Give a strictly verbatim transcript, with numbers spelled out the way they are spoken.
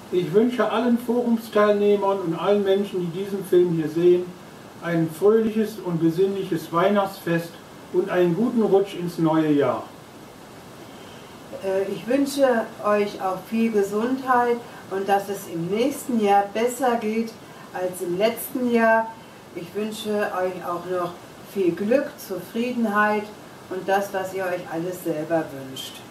Ich wünsche allen Forumsteilnehmern und allen Menschen, die diesen Film hier sehen, ein fröhliches und besinnliches Weihnachtsfest und einen guten Rutsch ins neue Jahr. Ich wünsche euch auch viel Gesundheit und dass es im nächsten Jahr besser geht als im letzten Jahr. Ich wünsche euch auch noch viel Glück, Zufriedenheit und das, was ihr euch alles selber wünscht.